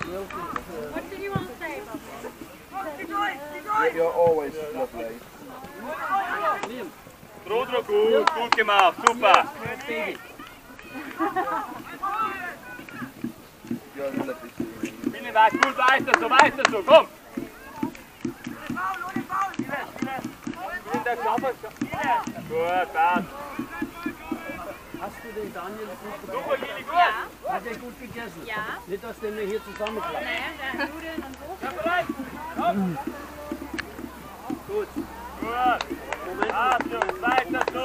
What did you want to say about this? You're always lovely. Trudro, gut gemacht, super. You're lovely. Vielen Dank, gut, weiter so, komm. Gut, passt. Hast du den Daniel gut gebracht? Super, Gili, gut. Ja. Hat er gut gegessen? Ja. Nicht, dass der mir hier zusammenklappt. Nee, der Nudeln und so. Ja, bereit? Komm. Gut. Gut. Moment. Achtung, weiter so.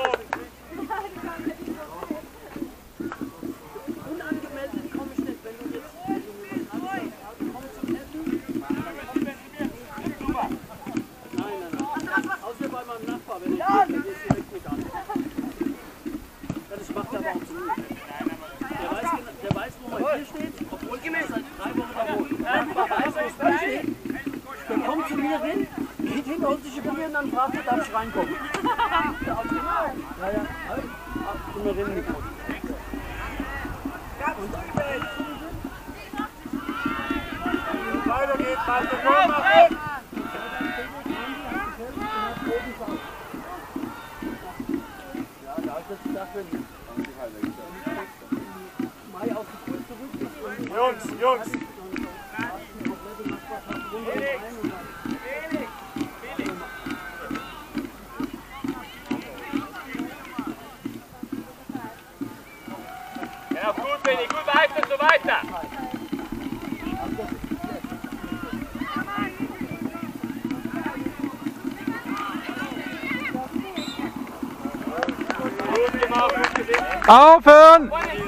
Unangemeldet komme ich nicht, wenn du jetzt komm zum Essen. Nein. Außer bei meinem Nachbar, wenn ich gehe, dann gehst du direkt mit an. Das macht er aber auch zu. Der weiß, wo man hier steht, obwohl ich seit 3 Wochen da wohne. Der Nachbar weiß, wo es drin steht. Der kommt zu mir hin, geht hin, holt sich die Bier und dann fragt er, darf ich reinkommen? Ja, ja. Und wir reden nicht gut. Weiter geht's, weiter, komm, mach weg. Ja, da ist jetzt gedacht, wenn Mai auf die Tour zurück ist und Jungs. Ja, gut, Benni, gut, weiter, so weiter. Gut gemacht, gut gesehen. Aufhören!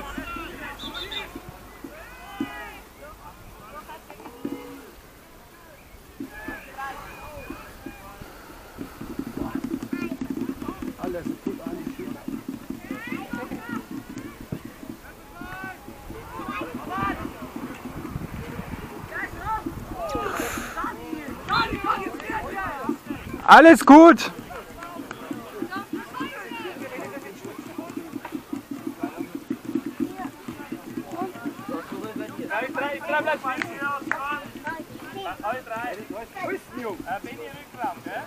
alles gut an. Alles gut! Alle drei. Benni Rückraum, gell?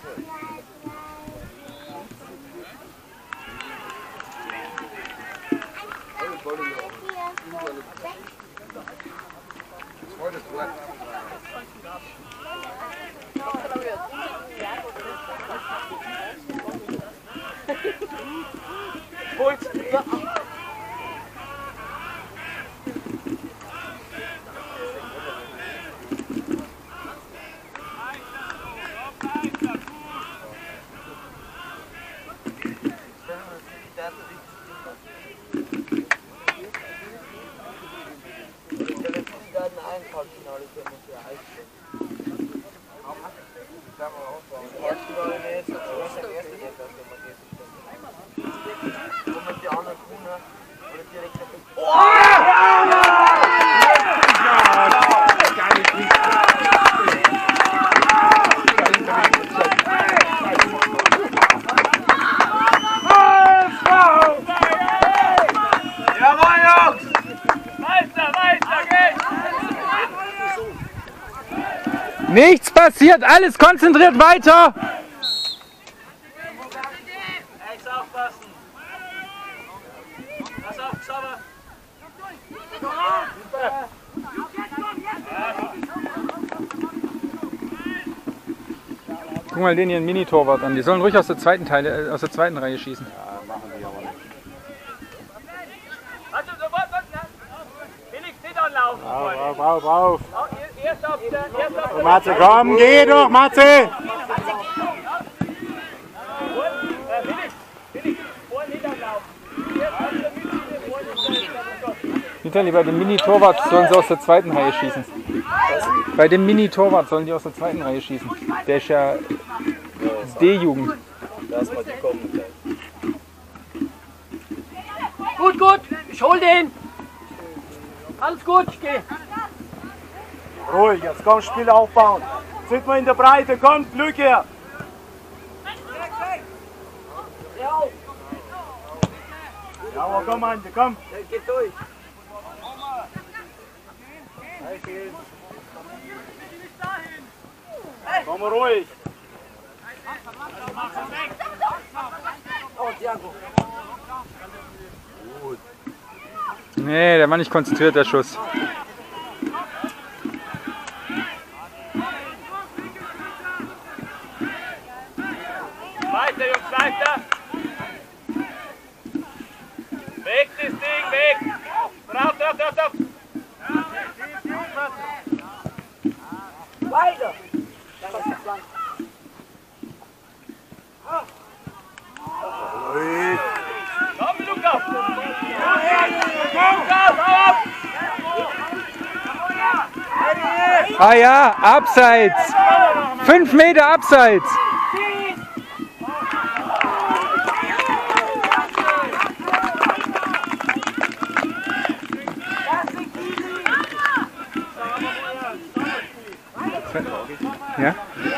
Nichts passiert, alles konzentriert weiter! Eins aufpassen. Pass auf, Xaver. Guck mal den hier einen Mini-Torwart an. Die sollen ruhig aus der zweiten Reihe schießen. Ja, machen die aber nicht. Warte, sofort, Felix, nicht anlaufen. Auf. Erst auf der Matze, komm, geh doch, Matze! Felix, vorne nicht anlaufen. Erst auf der Mitte, vorne. Vitali, bei dem Mini-Torwart sollen sie aus der zweiten Reihe schießen. Bei dem Mini-Torwart sollen die aus der zweiten Reihe schießen. Der ist ja D-Jugend. Lass mal die kommen. Gut, ich hol den. Alles gut, ich geh. Ruhig, jetzt komm, Spiel aufbauen. Sind wir in der Breite, komm, Glück her. Ja, aber komm, Ante, komm. Geht durch. Komm mal ruhig. Nee, der war nicht konzentriert, der Schuss. Weiter, Jungs, weiter! Weg das Ding, weg! Drauf, drauf, drauf, drauf! Weiter! Komm, Lukas! Lukas, auf! Ah ja, abseits! 5 Meter abseits! Ja?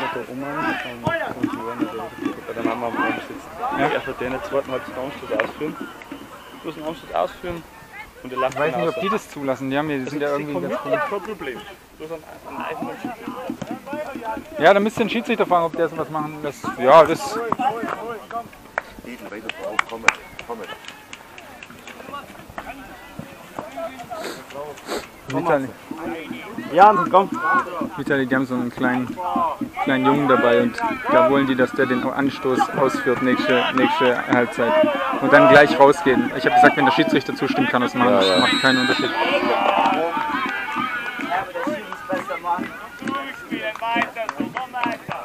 Dann haben wir am Anschluss. Ja. Erst den zweiten Halbzeit Anschluss ausführen. Bloß einen Anschluss ausführen und der lacht. Ich weiß nicht, ob die das zulassen. Die sind ja irgendwie ganz cool. Kein Problem. Bloß ein einfacher Schiedsrichter. Ja, da müsst ihr den Schiedsrichter fragen, ob der so was machen lässt. Ja, das. Vitali. Jan, komm. Vitali, die haben so einen kleinen Jungen dabei und da wollen die, dass der den Anstoß ausführt nächste Halbzeit und dann gleich rausgehen. Ich habe gesagt, wenn der Schiedsrichter zustimmt, kann das machen. Das macht keinen Unterschied. Durchspielen, weiter, so, komm weiter!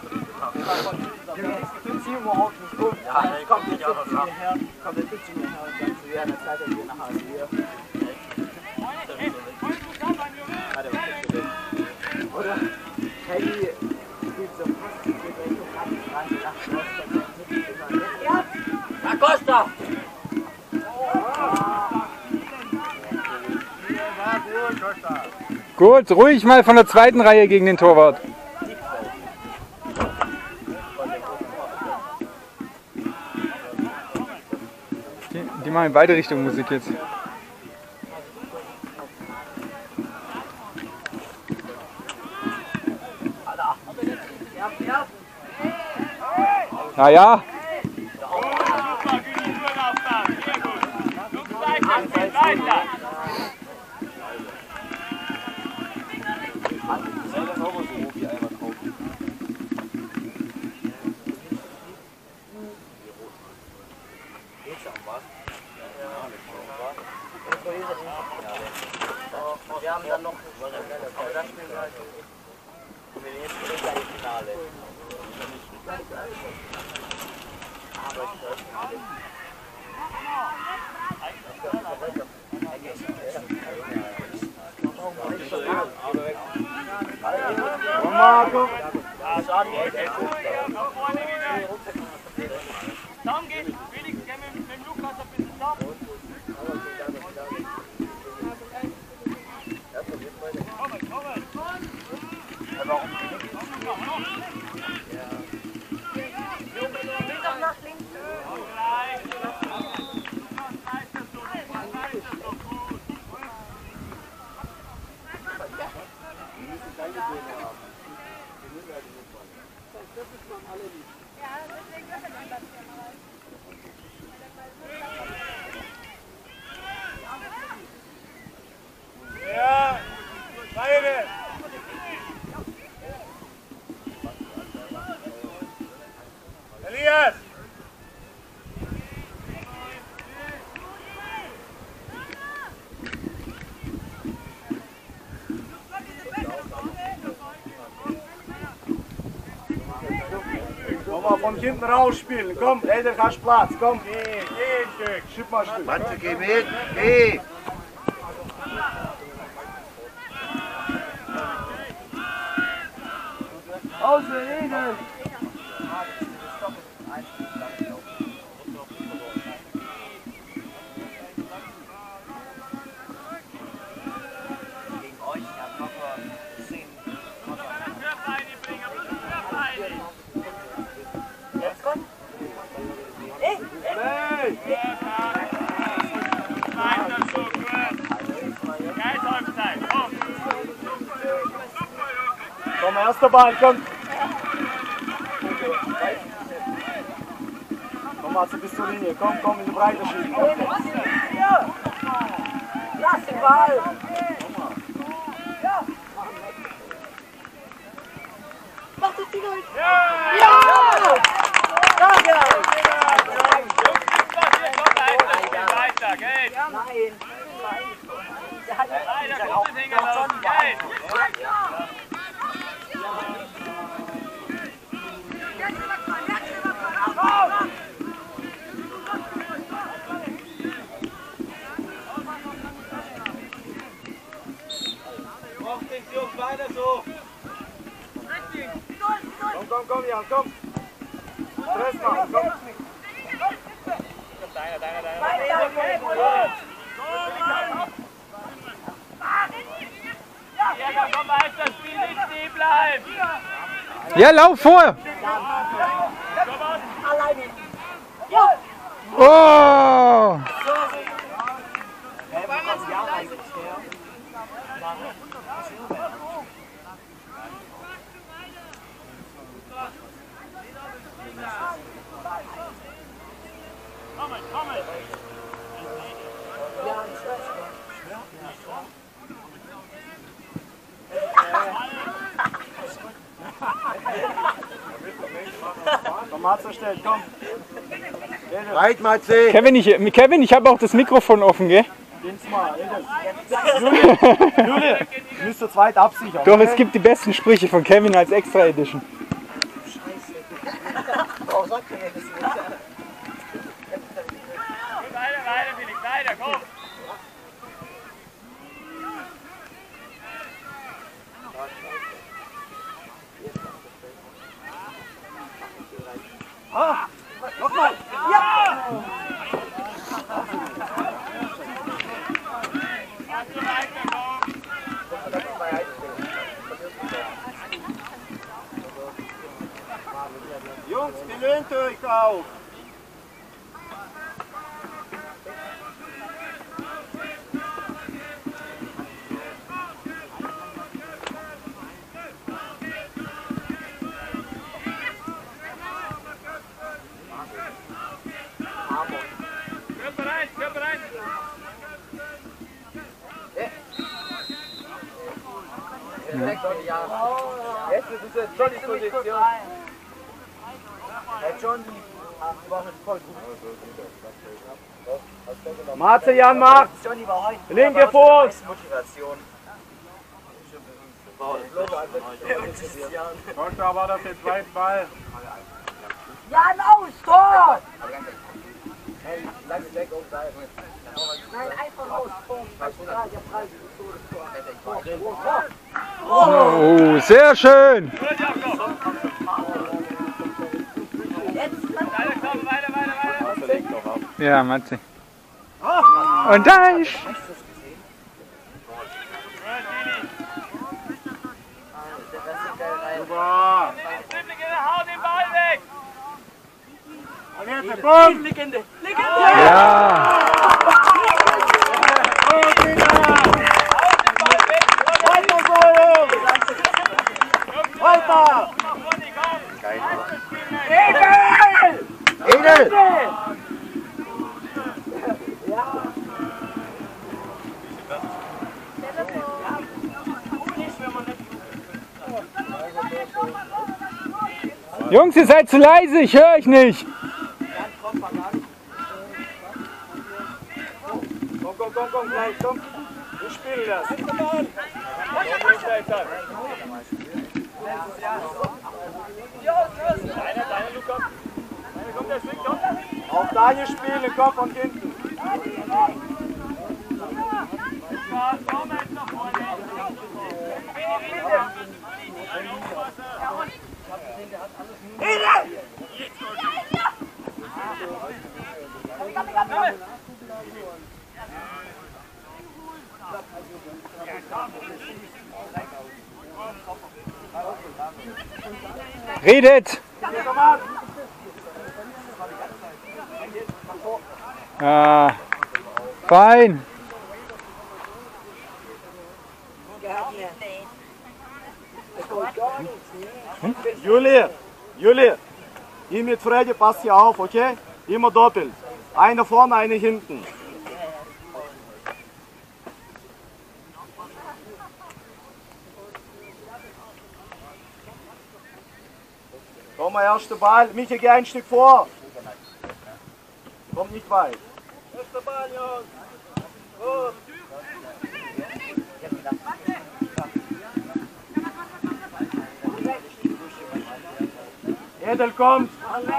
Komm, jetzt zu mir her. Komm, jetzt zu mir her und dann zu ihr, dann seid ihr nach Hause hier. Oder? Hey, spielt so fast, geht Richtung Rand, nach Costa! Gut, ruhig mal von der zweiten Reihe gegen den Torwart. Die machen in beide Richtungen Musik jetzt. Na ja. Super, Güli, nur aufpassen, sehr gut! Jungs, weiter, spielt weiter! Wir haben dann noch, aber das spielen wir halt. Wir nehmen jetzt direkt ein Finale. Aber ich weiß nicht. Marco. Dann geht Felix, geh mit dem Lukas ein bisschen zusammen. Ja, beide. Elias. Komm mal von hinten rausspielen. Komm, Eder, hast Platz. Komm. Geh ein Stück. Schieb mal ein Stück. Matze, geh mit. Geh. Aus der Eder. Gegen euch, ich hab locker 10. Jetzt kommt? Weiter so, gut. Geil, Halbzeit, komm. erster Ball, komm. Komm Matze, bis zur Linie, komm in die Breite schieben. Lass den Ball! Mach das Ding durch! Ja! Danke! Weiter, geht! Nein! Weiter, gut hängen lassen, geht! Macht nichts, Jungs, weiter so! Komm, Jan, komm! Stress machen, komm! Ja, komm weiter, das Spiel nicht stehen bleiben! Ja, lauf vor! Oh! Komm, Matze stellt, komm! Reit, Matze! Kevin, ich habe auch das Mikrofon offen, gell? Geht's mal, Jule, du müsst zu zweit absichern. Doch, es gibt die besten Sprüche von Kevin als Extra Edition. Warum sagt ihr mir das nicht? Weiter, Felix, weiter, komm! Ah, nochmal! Ja! Jungs, gewöhnt euch auf! Körper rein! Jetzt ist es Johnnys Position. Johnny war voll gut. Matze, Jan macht! Linke Fuß! Motivation. Costa war das den zweiten Ball. Jan, aus, Tor! Nein, einfach aus, Tor. Oh, sehr schön! Ja, Matze. Und da ist... Super! Hau den Ball weg! Und jetzt, bumm! Legende! Ja! Weiter so, Jungs! Weiter! Edel! Jungs, ihr seid zu leise, ich höre euch nicht. Komm, gleich, komm. Wir spielen das. Deiner, Luca. Kommt der Schwing, komm. Auch deine spielen, Kopf und hinten. Komm jetzt nach vorne. Redet! Ah, fein! Juli, hier mit Freddy, passt hier auf, okay? Immer doppelt. Eine vorne, eine hinten. Komm mal, erster Ball. Michi, geh ein Stück vor. Komm nicht weit. Erster Ball, Jungs. Gut. Edel kommt.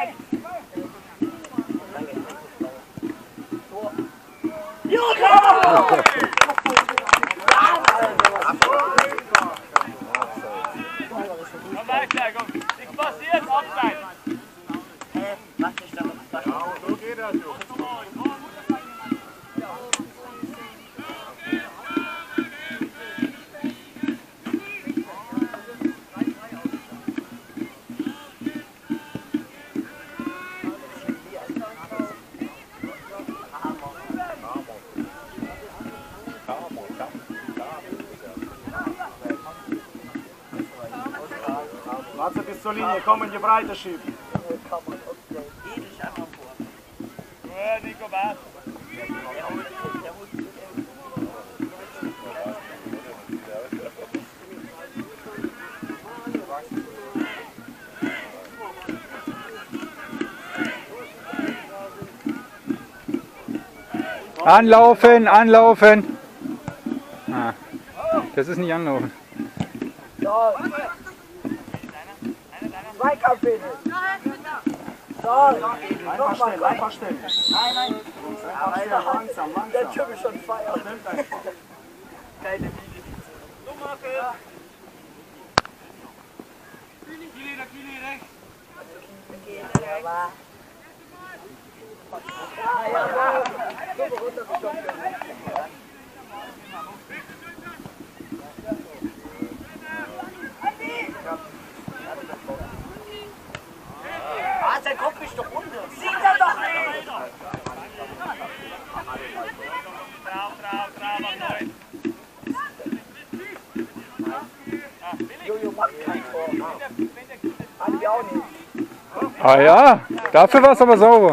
Komm weiter, komm. Nichts passiert, Abseits. Ja, so geht das, Jungs. Matze bis zur Linie, komm in die Breite schieben. Ja, Nico, was? Anlaufen, anlaufen. Ah, das ist nicht anlaufen. Zweikampf bitte. So, Einfach stellen, einfach stellen. Nein. Einfach stellen, langsam, Der langsam. Typ ist schon feiern. Stimmt einfach. Keine Kili rechts. Sein Kopf ist doch runter. Sieht er doch nicht. Drauf, auf 9. Jojo macht kein Tor. Haben wir auch nicht. Ah ja, dafür war es aber sauber.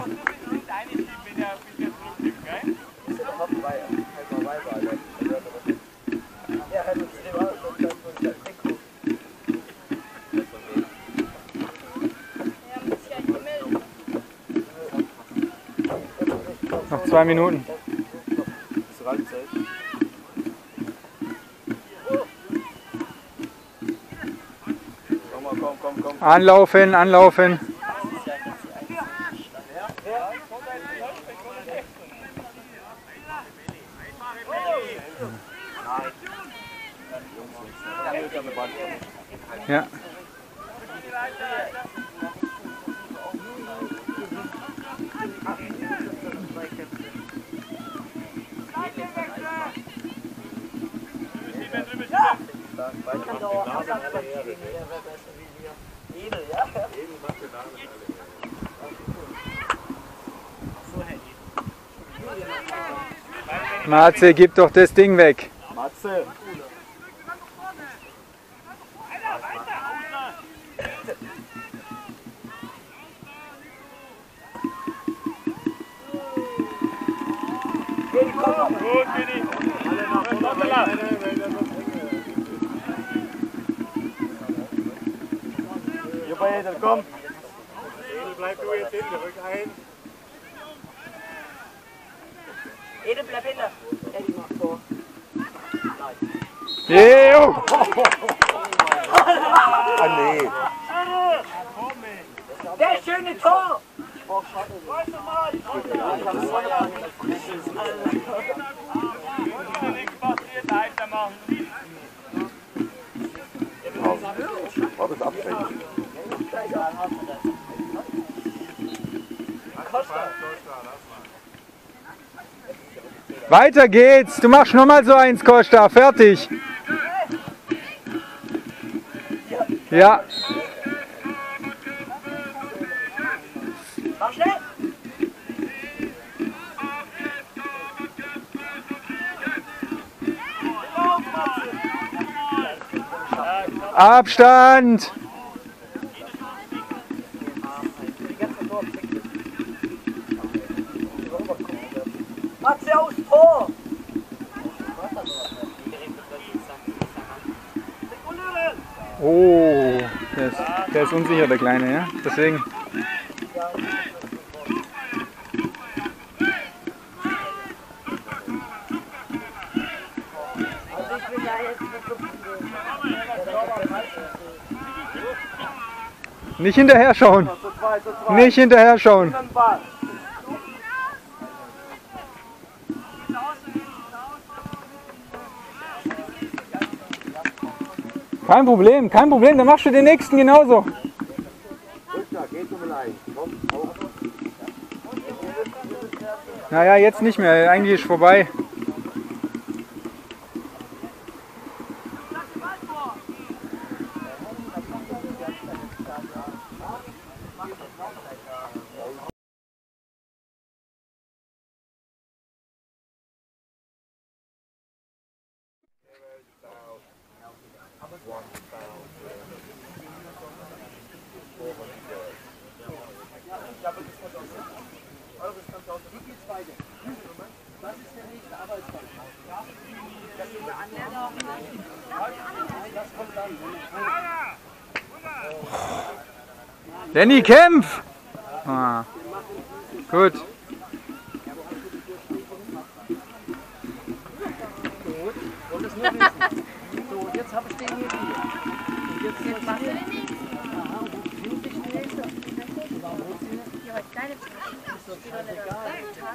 Noch 2 Minuten. Komm. Anlaufen, anlaufen. Ja. Matze, gib doch das Ding weg. Matze. Gut, Kili. Super, Edel, komm. Bleib du jetzt hinten, rück ein. Edel, bleib hinter. Eddie macht Tor. Jo! Ah, nee. Der schöne Tor. Nichts passiert, weitermachen. War das abschreckend? Weiter geht's. Du machst nochmal so eins, Costa. Fertig. Ja. Mach schnell. Abstand! Matze aufs Tor! Oh, der ist unsicher, der Kleine, ja? Deswegen. Nicht hinterher schauen. Nicht hinterher schauen. Kein Problem, dann machst du den nächsten genauso. Naja, jetzt nicht mehr, eigentlich ist vorbei. Danny, kämpf! Ah, gut. So, und jetzt habe ich den hier liegen. Und jetzt machst du den nicht. Aha, und wo findet sich die nächste? Warum holst du nicht? Ist doch scheißegal.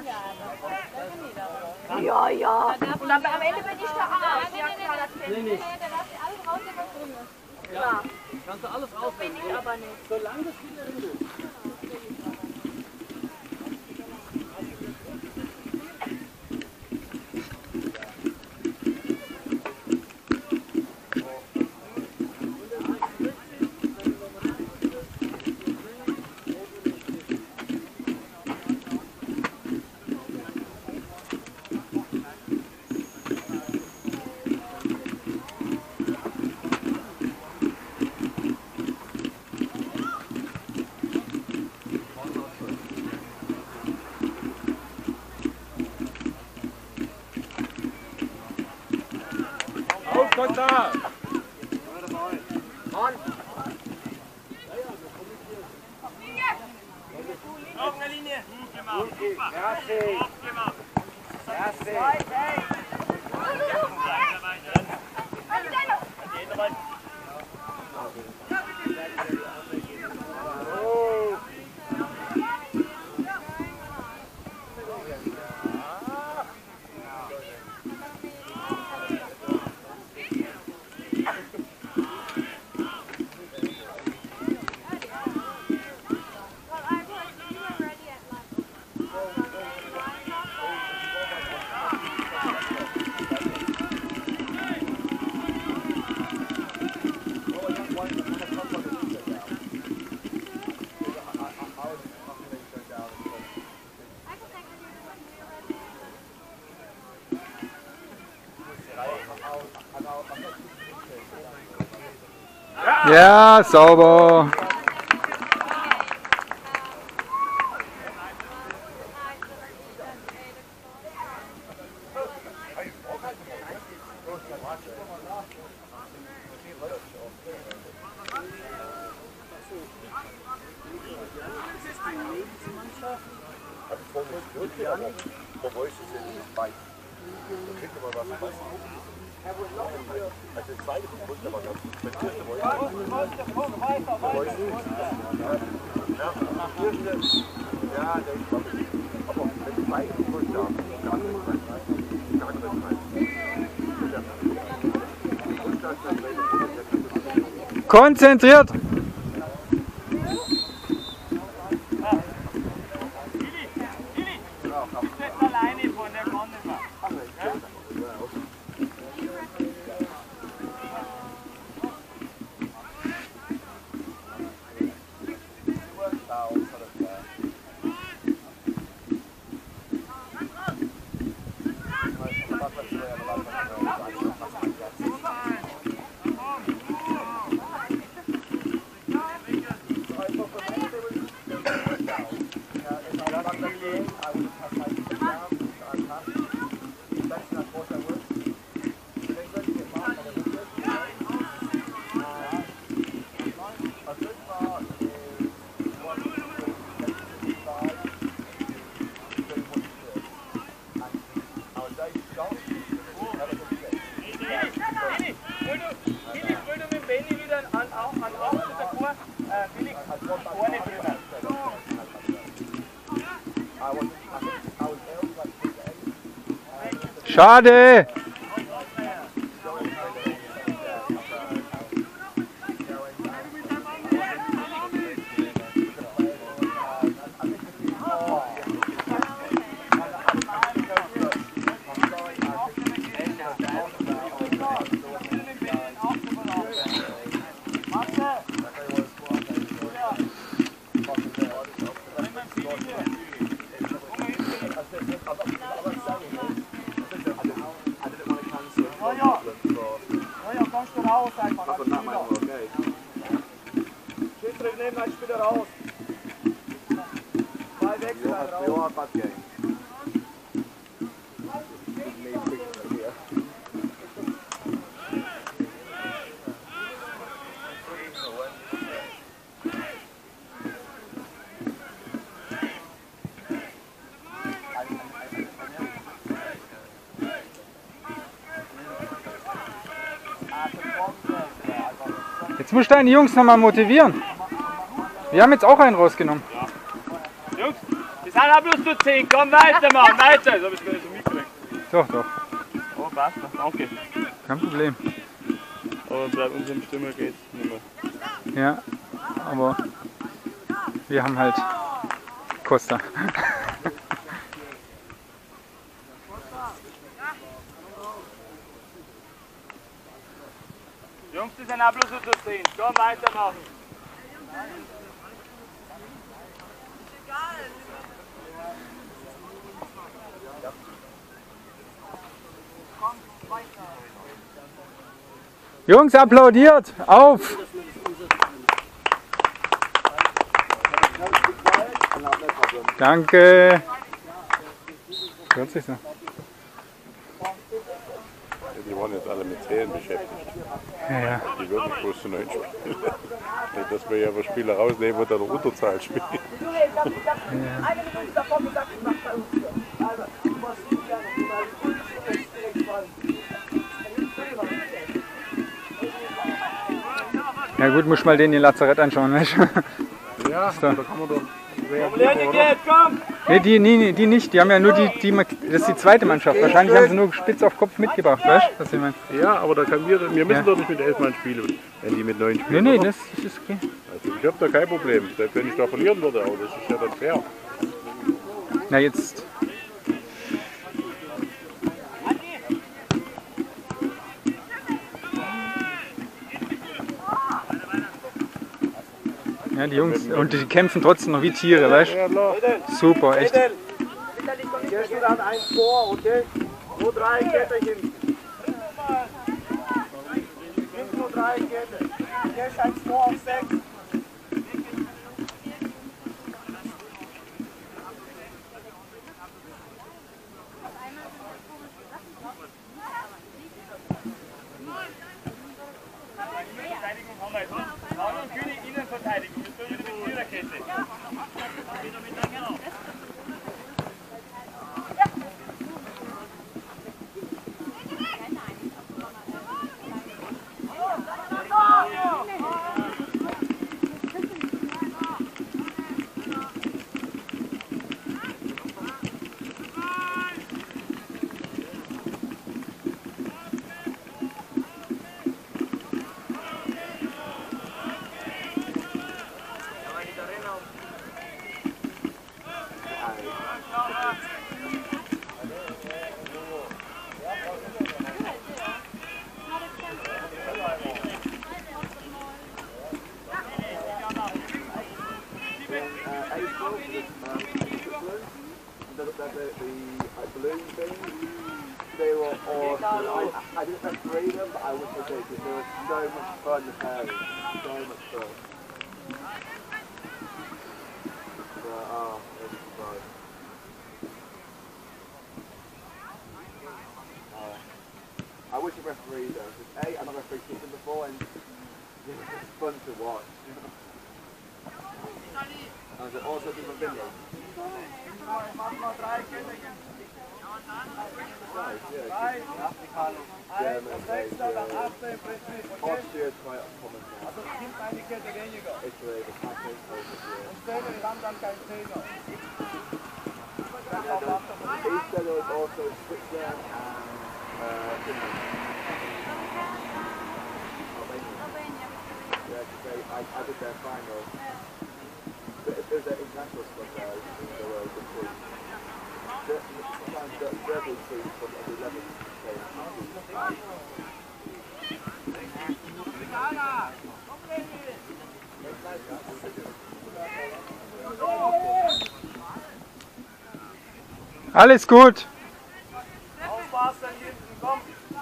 Ja, ja. Und dann am Ende bin ich der Arsch. Ja, klar, das kennt Nee, nicht. Da darfst du alles raus, was drin ist. Ja, kannst du alles Bin auswählen. ich aber nicht. Solange das wieder drin ist. Auf eine Linie. Gut gemacht. Merci. Gut gemacht. Merci. Ja, sauber. Konzentriert! Du bist alleine von der Kanne. Schade! Kannst du raus einfach als Spieler. Schiedsrichter nehmen einen Spieler raus. 2 Wechsel raus. Jetzt musst du deine Jungs nochmal motivieren. Wir haben jetzt auch einen rausgenommen. Ja. Jungs, wir sind auch bloß zu 10. Komm weiter, Mann, weiter. Das habe ich gar nicht so mitgekriegt. Doch, doch. Oh, passt, danke. Kein Problem. Aber bei unserem Stürmer geht's nicht mehr. Ja, aber wir haben halt Costa. Jungs, die sind auch bloß zu 10. Komm, weitermachen. Jungs, applaudiert! Auf! Danke! Hört sich so. Die waren jetzt alle mit Zählen beschäftigt. Ja. Die würden bloß zu 9 spielen. Nicht, dass wir ja aber Spieler rausnehmen und dann Unterzahl spielen. Eine Minute davor gesagt, ich mach bei uns hier. Also, du machst nicht gerne. Ja gut, muss mal den Lazarett anschauen, weißt du? Ja, da kann man doch sehr gut, Komm! Nee, die nicht. Die haben ja nur das ist die zweite Mannschaft. Wahrscheinlich haben sie nur spitz auf Kopf mitgebracht, weißt du, was ich meine? Ja, aber da können wir müssen doch nicht mit 11 Mann spielen, wenn die mit 9 spielen. Nee, oder? das ist okay. Also ich habe da kein Problem, selbst wenn ich da verlieren würde, aber das ist ja dann fair. Na jetzt. Ja, die Jungs, und die kämpfen trotzdem noch wie Tiere, weißt du? Super, echt. Hier steht an 1 vor, okay? Nur 3 Kette hinten. Hinten nur 3 Kette. Hier ist 1 vor auf 6. Verteidigung haben wir jetzt. Braun und König Innenverteidigung. Wir tun wieder mit Viererkette. I didn't referee them, but I wish I did because they were so much fun to play. So much fun. It's fun. I wish I refereed them because A, I've not refereed something before and it's fun to watch. And is it also different video? Austria ist quite uncommon now. Also es gibt eine Kette weniger. Italy, the Catholic culture. Und Zähler haben dann keinen Zähler. Easter is also Switzerland and I did their final. But if there's an international squad there, there were a good team. Sometimes Derby teams from every level play. Alles gut. Aufpassen hinten, komm!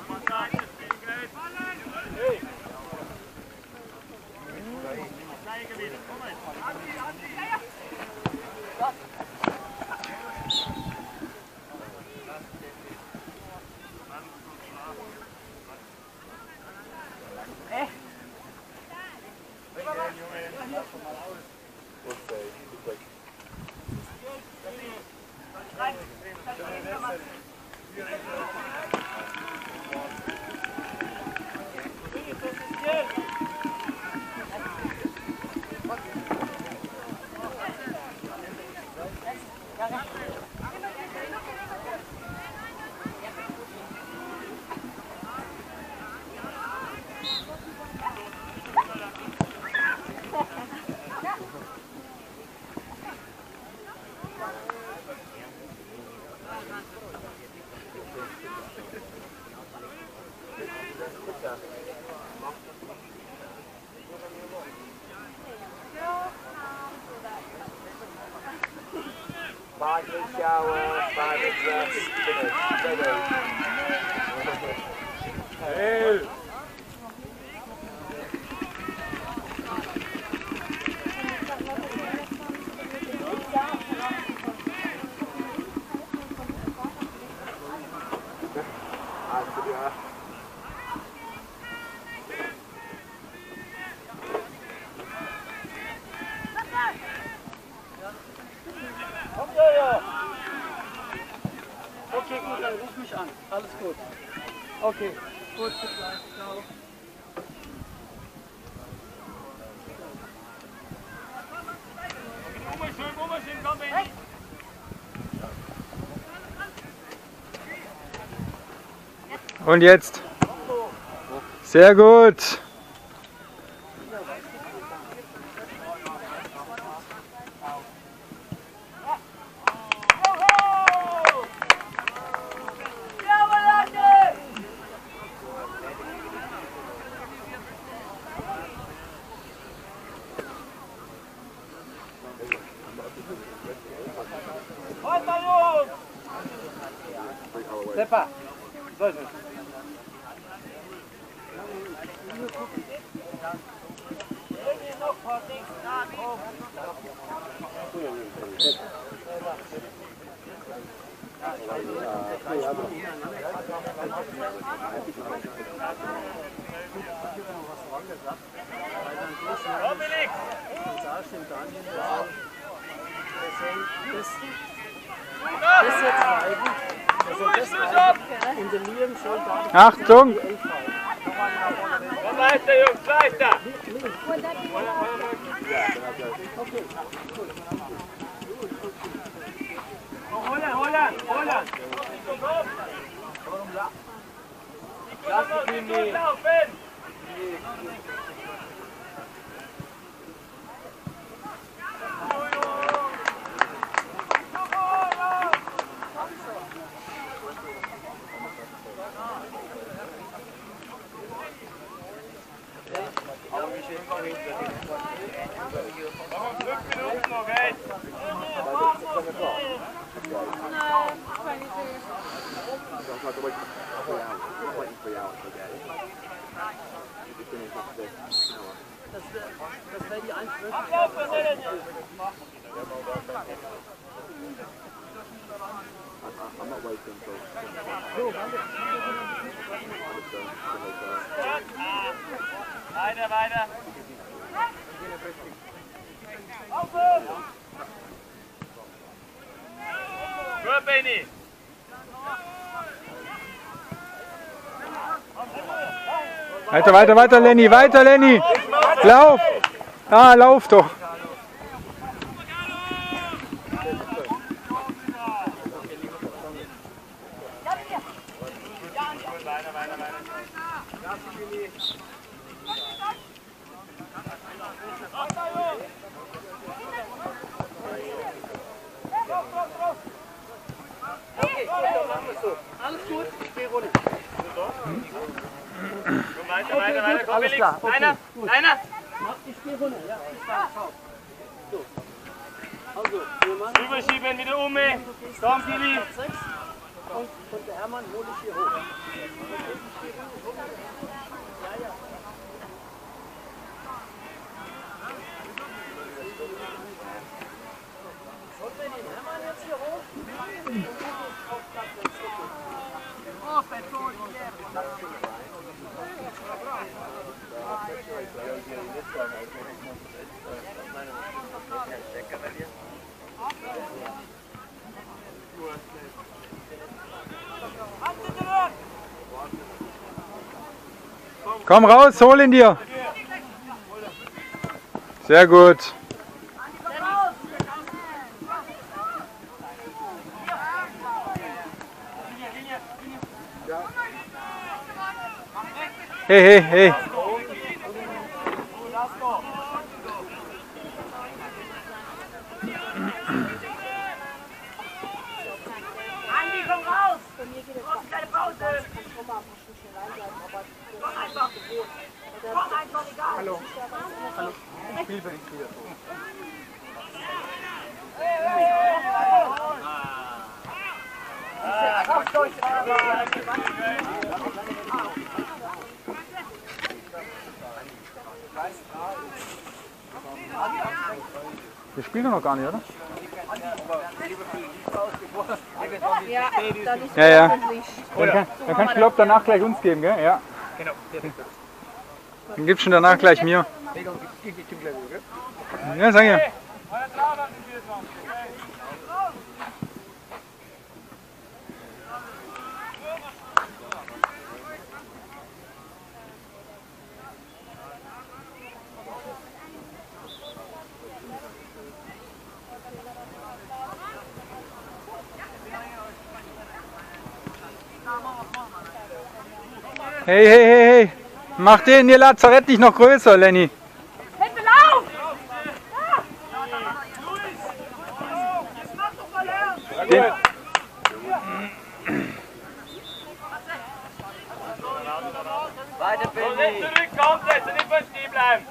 Five-minute shower, 5-minute rest, finish. Ready. Okay, gut, dann ruf mich an. Alles gut. Okay, gut, bis gleich. Ciao. Und jetzt? Sehr gut. Steppa, so ist es. Und der Liam soll da Achtung! Weiter, Jungs, weiter! Holland! Lass ihn nicht laufen! Das wäre die Einführung. I'm not waiting until... Weiter! Gut, Benni! Weiter, Lenny, weiter, Lenny! Lauf! Ah, lauf doch! Alles gut, ich gehe runter. Weiter, komm, alles klar. Okay, Einer. Ich gehe runter, ja. Ich fahre, so. Also, wir machen Rüberschieben, wieder um. Komm, Kili. und der Hermann hole ich hier hoch. Ja, ja. Und wir den Hermann jetzt hier hoch. Oh, Beton, Komm raus, hol ihn dir. Sehr gut. Hey, hey, hey. Andi, komm raus! Bei mir geht es auch keine Pause. Komm einfach, egal. Hallo. Hallo. Wir spielen doch noch gar nicht, oder? Ja, dann ist Ja, ja. öffentlich. Dann kannst du, glaub, danach gleich uns geben, gell? Ja. Dann gibst du ihn danach gleich mir. Ja, sag ja. Hey, hey, hey, hey. Mach den ihr Lazarett nicht noch größer, Lenny. Hinten auf! Den, Weiter, Benni. Zurück, kommt jetzt, nicht mehr stehen bleiben.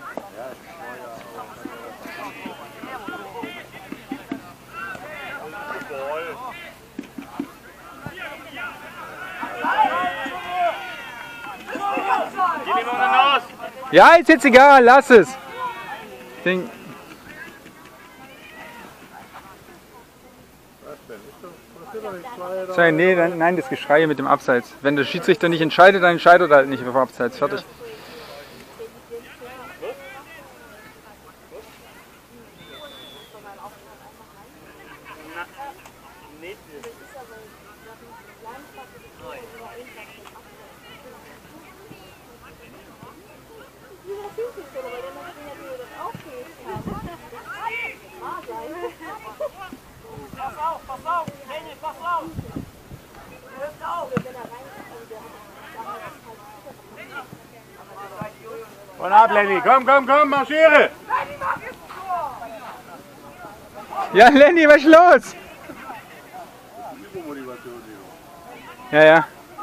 Gib ihm noch eine Nuss. ja, ist jetzt egal, lass es. Den, Sei, nee, nein, das Geschrei mit dem Abseits. Wenn der Schiedsrichter nicht entscheidet, dann entscheidet er halt nicht auf Abseits. Fertig. Pass auf! Henny, pass auf! Hört auf! Und ab, Lenny. Komm, komm, komm, marschiere! Ja, Lenny, was ist los? Ja, ja.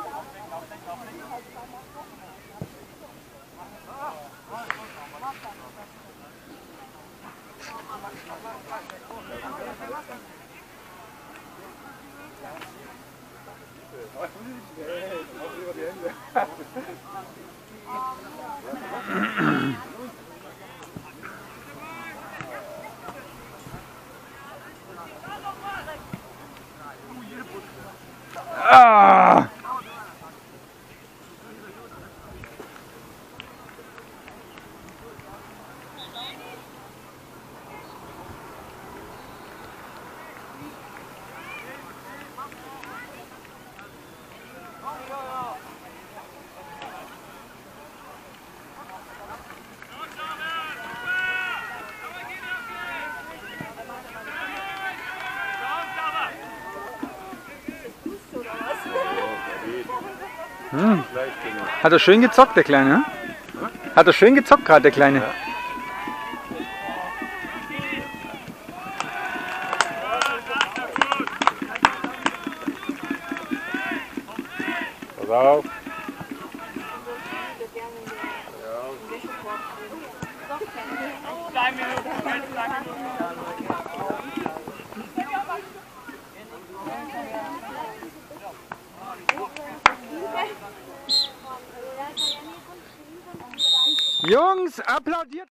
Ah! Hat er schön gezockt, der Kleine? Hat er schön gezockt gerade, der Kleine? Ja. Pass auf. Jungs, applaudiert!